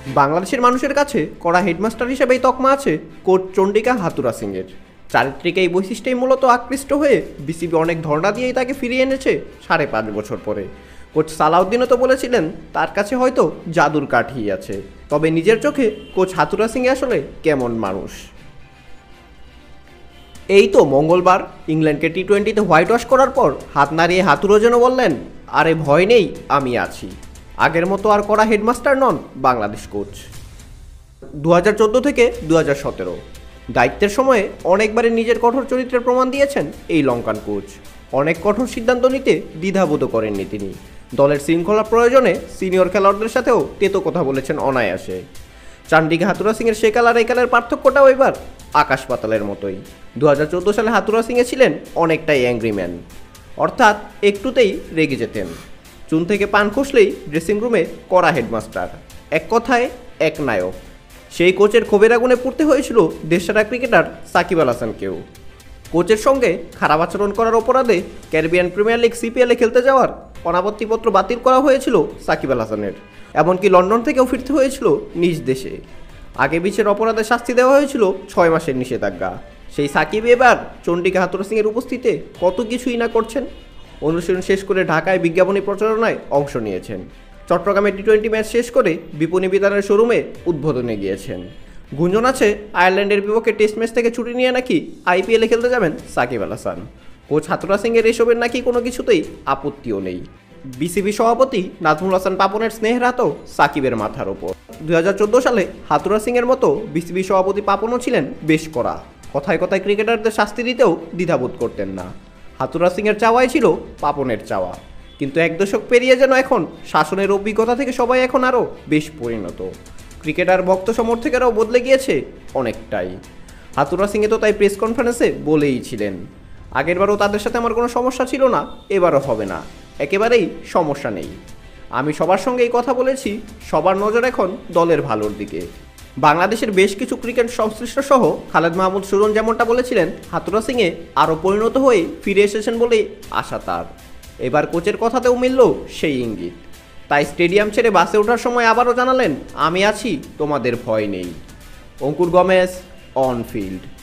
বাংলাদেশের মানুষের কাছে কড়া হেডমাস্টার হিসেবেই তকমা আছে কোচ চন্ডিকা হাথুরা সিংয়ের। চারিত্রিক এই বৈশিষ্ট্যেই মূলত আকৃষ্ট হয়ে বিসিবি অনেক ধর্ণা দিয়েই তাকে ফিরিয়ে এনেছে 5.5 বছর পরে। কোচ সালাউদ্দিনও তো বলেছিলেন তার কাছে হয়তো জাদুর কাঠি আছে, তবে নিজের চোখে কোচ হাথুরা সিং আসলে কেমন মানুষ। এই তো মঙ্গলবার ইংল্যান্ডকে টি-20-তে হোয়াইট ওয়াশ করার পর হাত নাড়িয়ে হাথুরো যেন বললেন, আরে ভয় নেই, আমি আছি। আগের মতো আর কড়া হেডমাস্টার নন বাংলাদেশ কোচ। 2014 থেকে 2017 দায়িত্বের সময়ে অনেকবারই নিজের কঠোর চরিত্রের প্রমাণ দিয়েছেন এই লঙ্কান কোচ। অনেক কঠোর সিদ্ধান্ত নিতে দ্বিধাবোধ করেননি তিনি। দলের শৃঙ্খলা প্রয়োজনে সিনিয়র খেলোয়াড়দের সাথেও তেতো কথা বলেছেন অনায়াসে। চন্ডিকা হাথুরা সিংয়ের সে কাল আর এই কালের পার্থক্যটাও এবার আকাশ পাতালের মতোই। 2014 সালে হাথুরা সিংয়ে ছিলেন অনেকটাই অ্যাংরি ম্যান, অর্থাৎ একটুতেই রেগে যেতেন। চুন থেকে পান খসলেই ড্রেসিং রুমে কড়া হেডমাস্টার, এক কথায় এক নায়ক। সেই কোচের ক্ষোভের আগুনে পুড়তে হয়েছিল দেশসেরা ক্রিকেটার সাকিব আল হাসানকেও। কোচের সঙ্গে খারাপ আচরণ করার অপরাধে ক্যারিবিয়ান প্রিমিয়ার লিগ CPL এ খেলতে যাওয়ার অনাপত্তিপত্র বাতিল করা হয়েছিল সাকিব আল হাসানের। এমনকি লন্ডন থেকেও ফিরতে হয়েছিল নিজ দেশে। আগে বিচের অপরাধে শাস্তি দেওয়া হয়েছিল 6 মাসের নিষেধাজ্ঞা। সেই সাকিব এবার চন্ডিকা হাথুরা সিংয়ের উপস্থিতিতে কত কিছুই না করছেন। অনুশীলন শেষ করে ঢাকায় বিজ্ঞাপনী প্রচারণায় অংশ নিয়েছেন। চট্টগ্রামে টি-20 ম্যাচ শেষ করে বিপণী বিতানের শোরুমে উদ্বোধনে গিয়েছেন। গুঞ্জন আছে আয়ারল্যান্ডের বিপক্ষে টেস্ট ম্যাচ থেকে ছুটি নিয়ে নাকি IPL এ খেলতে যাবেন সাকিব আল হাসান। কোচ হাথুরা সিংয়ের এসবের নাকি কোনো কিছুতেই আপত্তিও নেই। বিসিবি সভাপতি নাজমুল হাসান পাপনের স্নেহের হাতও সাকিবের মাথার ওপর। 2014 সালে হাথুরা সিংয়ের মতো বিসিবি সভাপতি পাপনও ছিলেন বেশ কড়া। কথায় কথায় ক্রিকেটারদের শাস্তি দিতেও দ্বিধাবোধ করতেন না। হাথুরা সিংয়ের চাওয়াই ছিল পাপনের চাওয়া, কিন্তু 1 দশক পেরিয়ে যেন এখন শাসনের অভিজ্ঞতা থেকে সবাই এখন আরও বেশ পরিণত। ক্রিকেটার ভক্ত সমর্থকেরাও বদলে গিয়েছে অনেকটাই। হাথুরা সিংয়ে তো তাই প্রেস কনফারেন্সে বলেই ছিলেন, আগেরবারও তাদের সাথে আমার কোনো সমস্যা ছিল না, এবারও হবে না, একেবারেই সমস্যা নেই। আমি সবার সঙ্গে এই কথা বলেছি, সবার নজর এখন দলের ভালোর দিকে। বাংলাদেশের বেশ কিছু ক্রিকেট সংশ্লিষ্ট সহ খালেদ মাহমুদ সুজন যেমনটা বলেছিলেন, হাথুরা সিংয়ে আরও পরিণত হয়ে ফিরে এসেছেন বলেই আশা তার। এবার কোচের কথাতেও মিলল সেই ইঙ্গিত। তাই স্টেডিয়াম ছেড়ে বাসে ওঠার সময় আবারও জানালেন, আমি আছি, তোমাদের ভয় নেই। Ankur, Gomes, on field.